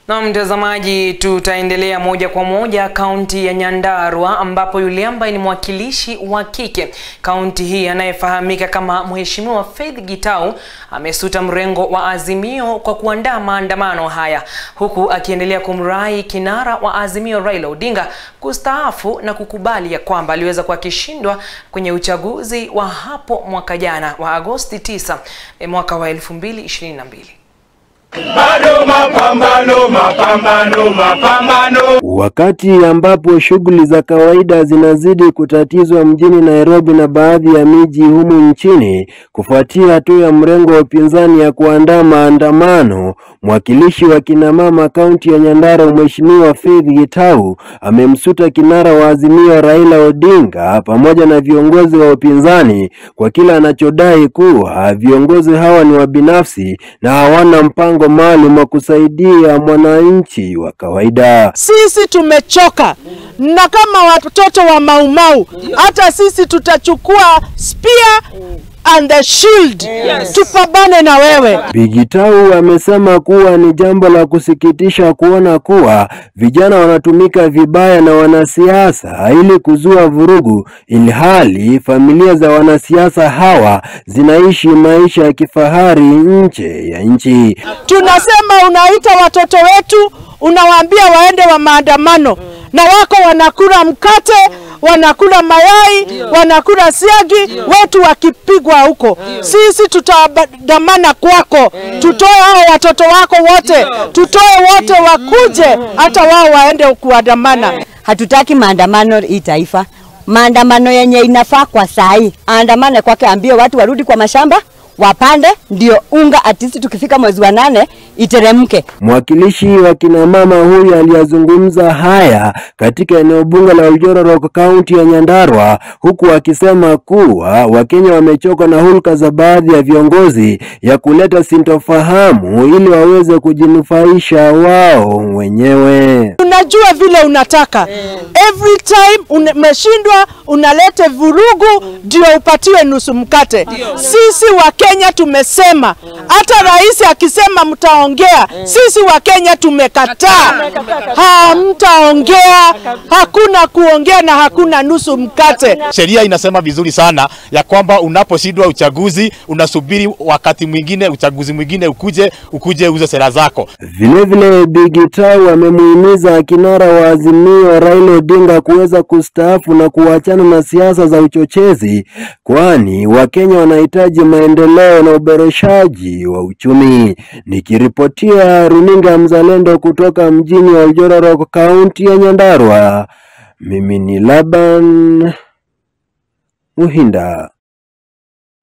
Na mtazamaji, tutaendelea moja kwa moja kaunti ya Nyandarua ambapo yule ambaye ni mwakilishi wa kike kaunti hii anayefahamika kama Mheshimiwa Faith Gitau amesuta mrengo wa Azimio kwa kuandaa maandamano haya, huku akiendelea kumrai kinara wa Azimio Raila Odinga kustaafu na kukubali ya kwamba aliweza kuwa akishindwa kwenye uchaguzi wa hapo mwaka jana wa Agosti 9 mwaka wa 2022. Wakati ambapo shughuli za kawaida zinazidi kutatizwa mjini Nairobi na baadhi ya miji humu nchini kufuatia hatua ya mrengo wa upinzani ya kuandaa maandamano, mwakilishi wa kina mama kaunti ya Nyandarua Mheshimiwa Faith Gitau amemsuta kinara wa Azimio Raila Odinga pamoja na viongozi wa upinzani kwa kila anachodai kuwa viongozi hawa ni wabinafsi na hawana mpango maalum wa kusaidia mwananchi wa kawaida. Sisi tumechoka na kama watoto wa maumau, hata sisi tutachukua spear and the shield, tupambane na wewe. Gitau amesema kuwa ni jambo la kusikitisha kuona kuwa vijana wanatumika vibaya na wanasiasa ili kuzua vurugu, ilhali familia za wanasiasa hawa zinaishi maisha ya kifahari nje ya nchi. Tunasema unaita watoto wetu, unawaambia waende wa maandamano, na wako wanakula mkate, wanakula mayai, wanakula siagi, wetu wakipigwa huko. Sisi tutadamana kwako, tutoe hao watoto wako wote, tutoe wote wakuje, hata wao waende kuandamana. Hatutaki maandamano hii taifa. Maandamano yenye inafaa kwa sahi, andamane kwake, ambie watu warudi kwa mashamba, wapande, ndio unga atisi tukifika mwezi wa 8 iteremke. Mwakilishi wa kina mama huyu aliyazungumza haya katika eneo bunge la Oljororok kaunti ya Nyandarua, huku akisema kuwa Wakenya wamechoka na hulka za baadhi ya viongozi ya kuleta sintofahamu ili waweze kujinufaisha wao wenyewe. Unajua vile unataka. Every time umeshindwa unalete vurugu ndio upatiwe nusu mkate. Sisi wa Kenya tumesema, hata rais akisema mtaongea, sisi wa Kenya tumekataa. Hamtaongea, hakuna kuongea na hakuna nusu mkate. Sheria inasema vizuri sana ya kwamba unaposhindwa uchaguzi unasubiri wakati mwingine, uchaguzi mwingine ukuje uze sera zako. Vile Gitau amemuhimiza kinara wa Azimio Raila Odinga kuweza kustaafu na kuachana na siasa za uchochezi, kwani Wakenya wanahitaji maendeleo na uboreshaji wa uchumi. Nikiripotia runinga Mzalendo kutoka mjini wa Oljororok kaunti ya Nyandarua, mimi ni Laban Muhinda.